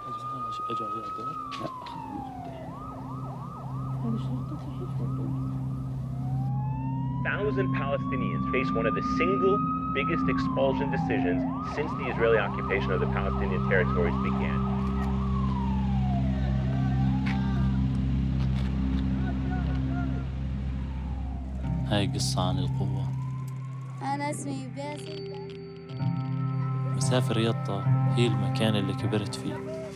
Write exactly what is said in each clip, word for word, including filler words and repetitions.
اجى على الدار؟ لا هذه شرطة الحفظ. Thousand Palestinians face one of the single biggest expulsion decisions since the Israeli occupation of the Palestinian territories began. هاي قصة عن القوة. أنا اسمي باسل. مسافة رياضة هي المكان اللي كبرت فيه.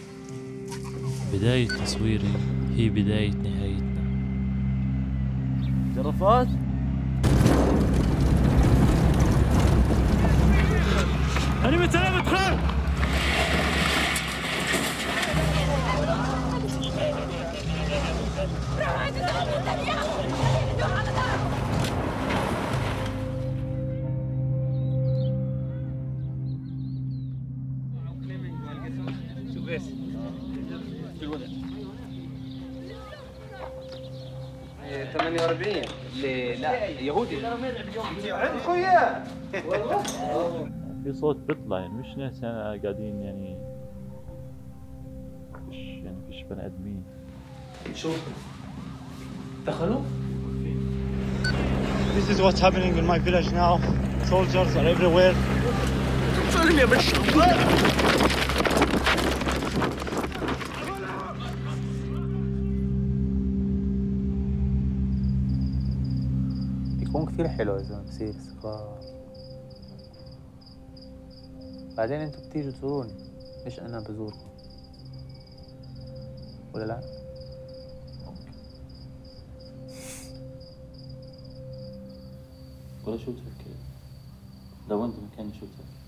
بداية تصويري هي بداية نهايتنا. جرافات؟ أنا متلامت خير! شوف بس في الوضع ثمانية وأربعين لا يهودي عندكم اياه والله. في صوت بيطلع يعني مش ناس قاعدين يعني فيش يعني فيش بني ادمين. شوف دخلوا. This is what's happening in my village now. Soldiers are everywhere. سلم يا باشا. بيكون كثير حلو إذا بصير استقرار. بعدين انتوا بتيجوا تزوروني مش انا بزوركم ولا لا؟ ولا شو تفكر؟ لو انت مكاني شو تفكر؟